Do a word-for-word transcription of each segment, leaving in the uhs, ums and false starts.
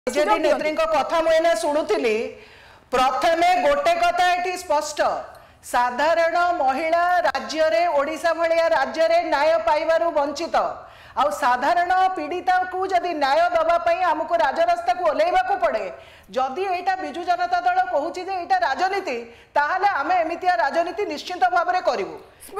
BJD नेत्री कथा मुझे शुणुली प्रथमे गोटे कथा ये स्पष्ट साधारण महिला राज्य रे ओडिशा भलिया राज्य रे न्याय पाइबारु वंचित आ साधारण पीड़िता को जदि न्याय दवाई आमको राजरास्ता को ओल्लैवा पड़े जदि यहाँ बिजु जनता दल कहूँ ये राजनीति ताहले आमे एमितिया राजनीति निश्चित भाव में करूँ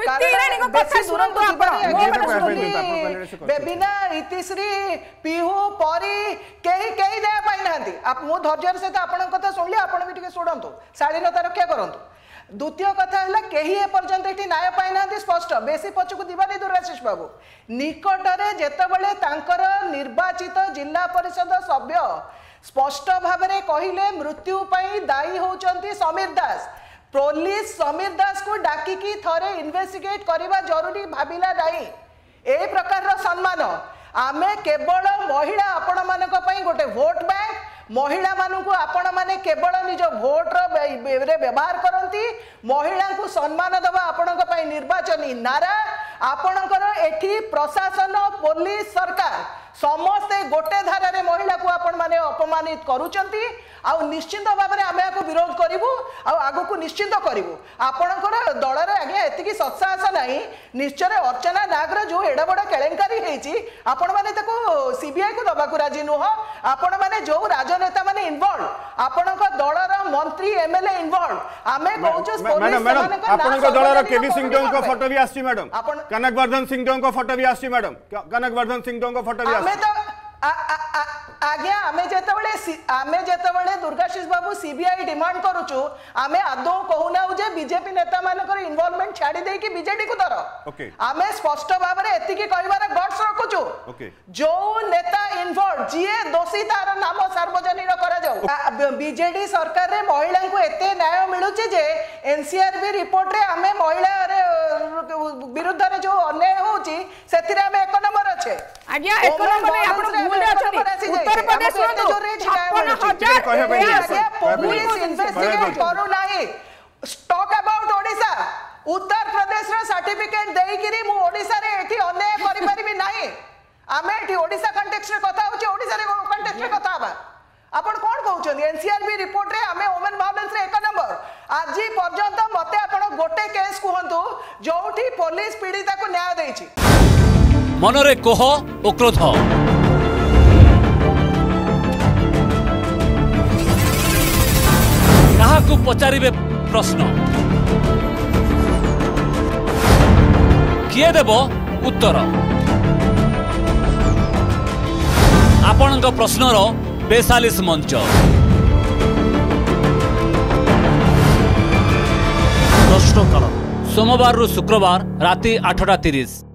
बेबिना इतिश्री पिहू परी कहीं कहीं दया पाई ना मु धैर्य सहित आपण कथा शुणिली आपण भी शुणु शालीनता रक्षा करूँ। द्वितीय कथा है कहीं एपर्यंत ये न्याय पाई ना स्पष्ट बेसी पछकू दिवानी दुर्गाशीष बाबू निकटरे जेतबेले तांकर निर्वाचित जिला परिषद सभ्य स्पष्ट भाव में कहले मृत्यु पाई दायी होचंती समीर दास पुलिस समीर दास को डाकिकी थरे इन्वेस्टिगेट करवा जरूरी भाविला नहीं ए प्रकार सम्मान आमे केवल महिला आपण मानक पई गोटे वोट बैंक महिला मानू आपण माने केवल निज भोट रे व्यवहार करती महिला को सम्मान दबा आपण निर्वाचन नारा आपणकर एठी प्रशासन पुलिस सरकार समस्ते गोटे धारा रे महिला को आपण माने अपमानित करूचंती आ निश्चित भाव में आमे को विरोध करिवु आ आगु को निश्चित करिवु आपणकर दल रे आगे एतिकी सत्साहस नाही निश्चय अर्चना नागर जो एडा बड़ा केलेंकारी हेची आपण माने ताको सीबीआई को दबा को राजी नुह आपण माने जो राजनेता माने इन्वॉल्व आपणकर दल रो मंत्री एमएलए इन्वॉल्व आमे कहूछु पुलिस मैडम आपणकर दल रो केबी सिंह को फोटो भी आसी मैडम कनकवर्धन सिंह को फोटो भी आसी मैडम कनकवर्धन सिंह को फोटो भी आमे तो आज्ञा आमे जेतबेले आमे जेतबेले दुर्गाशीष बाबू सीबीआई डिमांड करूछु आमे आदौ कहूना जे बीजेपी नेता मानकर इन्वॉल्वमेंट छाड़ी दे कि बीजेडी को दर okay. आमे स्पष्ट भाव में एतिकी कहबार गट्स रखुछु okay. जो नेता इन्वॉल्व जिए दोषी तार नाम सार्वजनिक करा जाऊ बीजेडी सरकार रे महिला को एते न्याय मिलुचे जे एनसीआरबी रिपोर्ट रे आमे महिला रे विरुद्ध रे जो अन्याय होची सेति रे आमे एक नंबर अच्छे आज्ञा एक नंबर रे आपण भूल अछती उत्तर प्रदेश पुलिस इन्वेस्टिगेट करू नाही टॉक अबाउट ओडिशा उत्तर प्रदेश रो सर्टिफिकेट देई किरी मु ओडिशा रे एठी अन्याय करि परिबी नाही आमे एठी ओडिशा कॉन्टेक्स्ट रे कथा होची ओडिशा रे कॉन्टेक्स्ट रे कथा बा आपण कोन कहउछन एनसीआरबी रिपोर्ट रे आमे वुमेन वायलेंस रे एक नंबर आज पर्यंत मते आपण गोटे केस कहंतु जोठी पुलिस पीड़िता को न्याय देछि मनरे कोह ओ क्रोध काहाकू पचारिबे प्रश्न किए देब उत्तर आपणक प्रश्नर बेसालीस मंच प्रश्नकाल सोमवार रु शुक्रवार राति आठटा तीस।